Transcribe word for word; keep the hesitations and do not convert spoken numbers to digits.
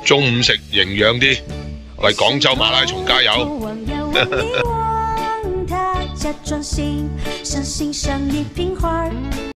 中午食營養啲，為廣州馬拉松加油！ 假装心，相信胜利平花。